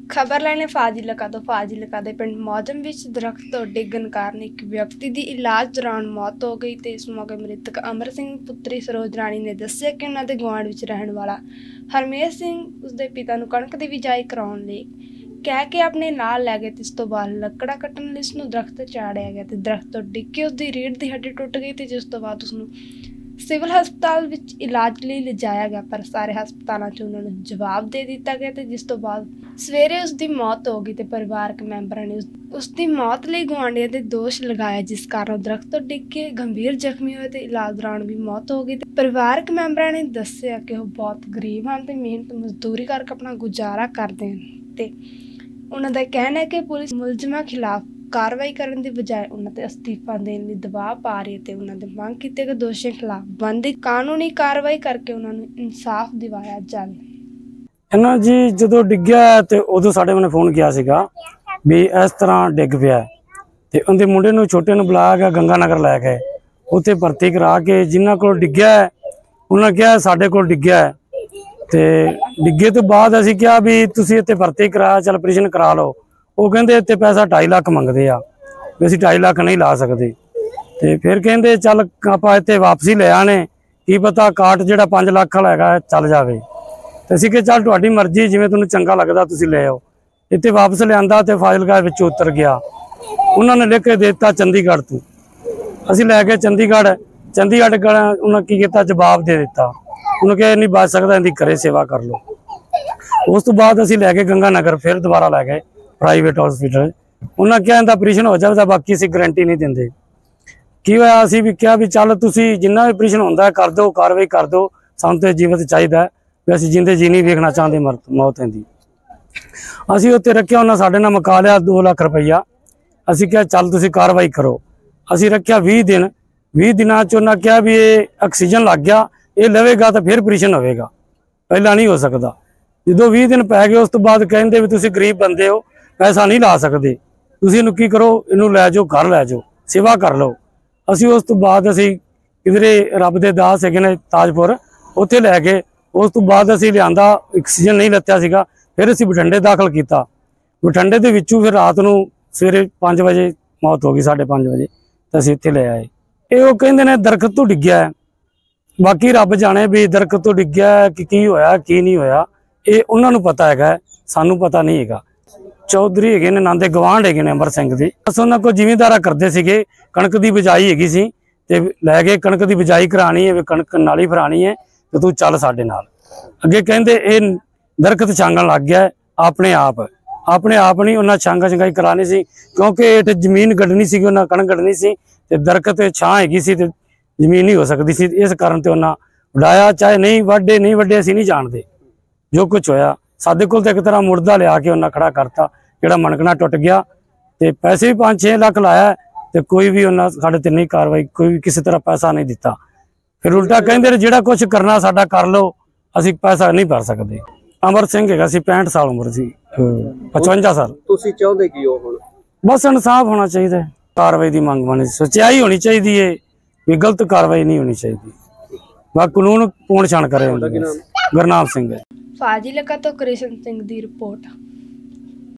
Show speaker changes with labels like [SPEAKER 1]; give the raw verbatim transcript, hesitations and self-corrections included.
[SPEAKER 1] खबर लैने फाजिलका तो फाजिलका दे पिंड मौजम विच दरख्त तो डिगन कारण एक व्यक्ति की इलाज दौरान मौत हो गई। तो इस मौके मृतक अमर सिंह पुत्री सरोज राणी ने दस्सिया कि उन्हां दे गुआंढ विच रहण वाला हरमेश सिंह उसके पिता नूं कणक दी बिजाई कराउण लई कह के अपने नाल लै गए। इस तो बाद लकड़ा कट्टण लई उसनूं दरख्त चाड़िया गया तो दरख्त तो डिग के उसकी रीढ़ की हड्डी टुट गई। तो जिस तो बाद उसनूं सिविल हस्पताल विच इलाज लई लिजाया गया पर सारे हस्पतालों च उन्होंने जवाब दे दिता गया। तो जिस तो बाद सवेरे उसकी मौत हो गई। तो परिवारक मैंबरों ने उस उसकी मौत लई गुआंढियों ते दोष लगाया जिस कारण दरख्त तो डिग के गंभीर जख्मी हुए तो इलाज दौरान भी मौत हो गई। तो परिवारक मैंबरों ने दस्सिया कि वो बहुत गरीब हैं तो मेहनत मजदूरी करके अपना गुजारा करते हैं। तो उन्हों का कहना है कि पुलिस मुलजमां खिलाफ कार्रवाई करने की बजाय उन्होंने अस्तीफा देने लई दबाव पा रही है। तो उन्होंने मंग की कि दोषियों खिलाफ बनती कानूनी कार्रवाई करके उन्होंने इंसाफ दिवाया जाए।
[SPEAKER 2] ना जी जो डिग्या तो उदों साडे मैंने फोन किया सीगा भी इस तरह डिग पिया ते उनके मुंडे नूं छोटे नूं बुलाया गया गंगा नगर लै गए उत्थे भर्ती करा के जिन्हां कोल डिग्या उन्होंने कहा साडे कोल डिग्या ते डिगे तो बाद असीं कहा भी तुसीं इत्थे भर्ती कराया चल ऑपरेशन करा लो। वो कहते इतने पैसा ढाई लाख मंगते आ भी असीं ढाई लाख नहीं ला सकते। तो फिर कहते चल आप इतने वापसी ले आने की पता काट जो पाँच लाख वाला है चल जाए। तो असीं कहा चल तुहाडी मर्जी जिवें तुहानूं चंगा लगदा तुसीं ले आओ। इतने वापस लिया तो फाजिलका विच उतर गया उन्होंने लिख के दे दिता चंडीगढ़ तो असीं लै गए चंडीगढ़ चंडीगढ़ उन्होंने की किया जवाब दे दिता उन्होंने कहा नहीं बच सकता इनकी घरे सेवा कर लो। उस तो बाद असीं लै गए गंगा नगर फिर दोबारा लै गए प्राइवेट हॉस्पिटल उन्होंने क्या इनका ऑपरेशन हो जाए बाकी असीं गारंटी नहीं देंगे की होया असीं भी क्या भी चल तुसीं जिन्ना भी ऑपरेशन होंदा है कर दो कार्रवाई कर दो सानूं ते जीवित चाहिए भी असीं जिंदे जी नहीं वेखना चाहते मर मौत इहदी। असीं उत्ते रखिया उन्होंने साडे नाल मुका लिया दो लाख रुपया असीं क्या चल तुसीं कार्रवाई करो। असीं रखिया बीस दिन बीस दिनों च उन्होंने कहा भी ये ऑक्सीजन लग गया ये लवेगा तो फिर ऑपरेशन होगा पहला नहीं हो सकता। जो बीस दिन पै गए उस तो बाद कहेंगे भी तुसीं गरीब बंदे हो पैसा नहीं ला सकते तुसीं इहनूं की करो इनू लै जाओ घर लै जाओ सेवा कर लो। असीं उस तो बाद असीं किधरे रब दे दास है ने ताजपुर उत्थे लै गए उस तो बाद असीं लिआंदा ऑक्सीजन नहीं लत्या सीगा फिर असीं बठिंडे दाखल किया बठिंडे दे विचों फिर रात नूं सवेरे पाँच बजे मौत हो गई साढ़े पाँच बजे तो असीं इत्थे ले आए। ये वो कहंदे ने दरखत तो डिग्या है बाकी रब जाने भी दरखत तो डिग्या कि की होया की नहीं होया ये उन्हां नूं पता है सानूं पता नहीं है। चौधरी है ने नांदे गवांढ है ने अमर सिंह दी बस उन्होंने को जिमींदारा करते थे कणक की बिजाई हैगी सी ते लै गए कणक की बिजाई करानी है कणक नाली फरानी है तो तू चल साडे नाल अगे कहंदे ये दरखत छांगण लग गया अपने आप अपने आप नहीं उन्हें छांगा छंगाई करानी सी क्योंकि हेठ जमीन गड्ढनी सी उन्हें कणक गड्ढनी सी ते दरखत छां हैगी सी ते जमीन नहीं हो सकती सी इस कारण ते उन्हें उड़ाया चाहे नहीं वड्डे नहीं वड्डे असीं नहीं जानते जो कुछ होया साडे कोल तो एक तरह मुर्दा लिया के उन्हें खड़ा करता जोड़ा मनकना टुट गया तो पैसे भी पाँच छे लाख लाया तो कोई भी उन्हें साढ़े ते नहीं कार्रवाई कोई भी किसी तरह पैसा नहीं दिता। फिर उल्टा कहते जोड़ा कुछ करना साडा कर लो असीं पैसा नहीं भर सकते। अमर सिंह है पैंठ साल उम्र सी पचवंजा साल
[SPEAKER 3] तुसीं चाहुंदे की हो हुण
[SPEAKER 2] बस इंसाफ होना चाहिए कार्रवाई की मंग होनी सच्चाई होनी चाहिए है भी गलत कार्रवाई नहीं होनी चाहिए बस कानून पूर्ण छाण करे। गुरनाम सिंह है
[SPEAKER 1] फाजिलका तो कृष्ण सिंह की रिपोर्ट।